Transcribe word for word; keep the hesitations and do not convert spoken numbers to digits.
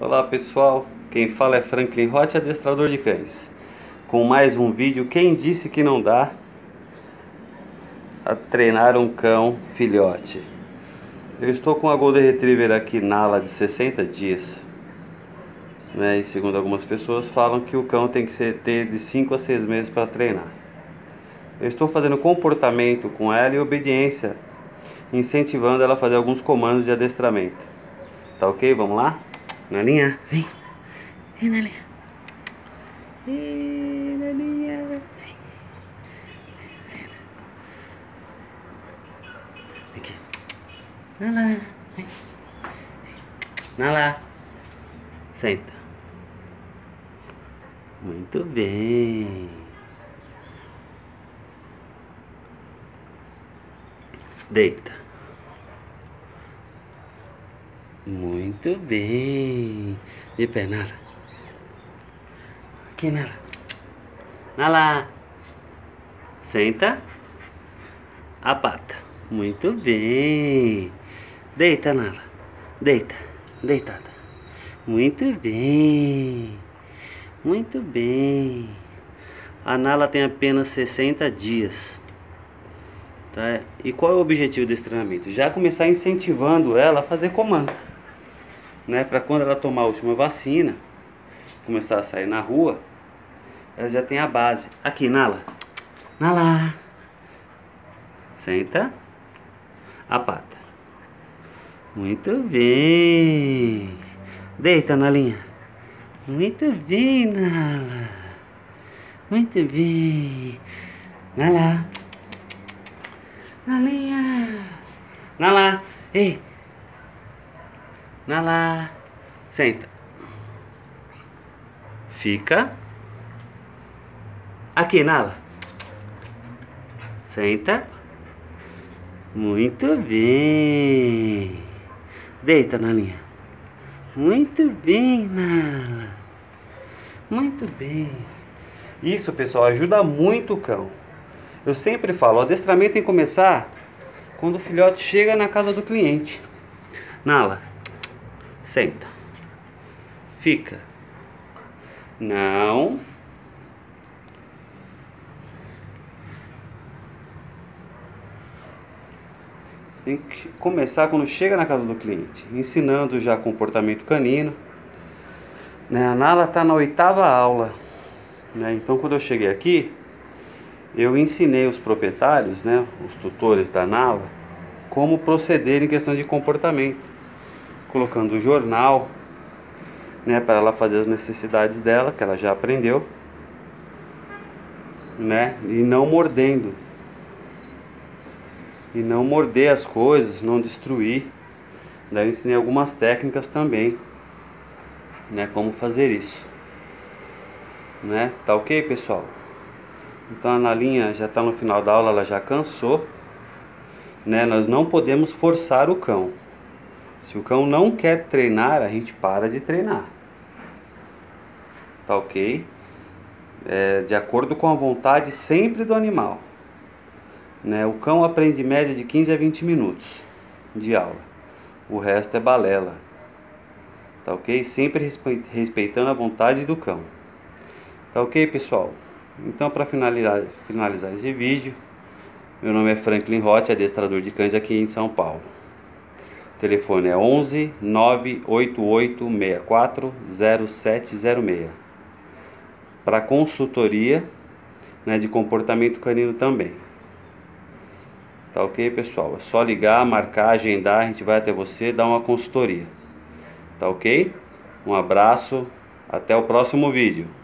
Olá pessoal, quem fala é Franklin Roth, adestrador de cães, com mais um vídeo. Quem disse que não dá a treinar um cão filhote? Eu estou com a Golden Retriever aqui, Nala, de sessenta dias, né? E segundo algumas pessoas falam que o cão tem que ser, ter de cinco a seis meses para treinar. Eu estou fazendo comportamento com ela e obediência, incentivando ela a fazer alguns comandos de adestramento. Tá ok? Vamos lá? Nalinha, vem. Vem, Nalinha. Vem, Nalinha. Vem. Vem aqui. Nala. Vem. Nala. Senta. Muito bem. Deita. Muito bem. De pé, Nala. Aqui, Nala. Nala. Senta. A pata. Muito bem. Deita, Nala. Deita. Deitada. Muito bem. Muito bem. A Nala tem apenas sessenta dias. Tá? E qual é o objetivo desse treinamento? Já começar incentivando ela a fazer comando, né? Para quando ela tomar a última vacina, começar a sair na rua, ela já tem a base. Aqui, Nala. Nala. Senta. A pata. Muito bem. Deita, Nalinha. Muito bem, Nala. Muito bem. Nala. Nalinha. Nala. Ei. Nala. Senta. Fica. Aqui, Nala. Senta. Muito bem. Deita, Nalinha. Muito bem, Nala. Muito bem. Isso, pessoal, ajuda muito o cão. Eu sempre falo, o adestramento tem que começar quando o filhote chega na casa do cliente. Nala. Senta. Fica. Não. Tem que começar quando chega na casa do cliente, ensinando já comportamento canino, né? A Nala está na oitava aula, né? Então quando eu cheguei aqui, eu ensinei os proprietários, né, os tutores da Nala, como proceder em questão de comportamento, colocando o jornal, né, para ela fazer as necessidades dela, que ela já aprendeu, né, e não mordendo. E não morder as coisas, não destruir. Daí eu ensinei algumas técnicas também, né, como fazer isso, né? Tá ok, pessoal? Então a Nalinha já está no final da aula, ela já cansou, né? Nós não podemos forçar o cão. Se o cão não quer treinar, a gente para de treinar. Tá ok? É, de acordo com a vontade sempre do animal. Né? O cão aprende média de quinze a vinte minutos de aula. O resto é balela. Tá ok? Sempre respeitando a vontade do cão. Tá ok, pessoal? Então, para finalizar, finalizar esse vídeo, meu nome é Franklin Roth, adestrador de cães aqui em São Paulo. O telefone é onze, nove oito oito, seis quatro, zero sete zero seis. Para consultoria, né, de comportamento canino também. Tá ok, pessoal? É só ligar, marcar, agendar, a gente vai até você dar uma consultoria. Tá ok? Um abraço, até o próximo vídeo.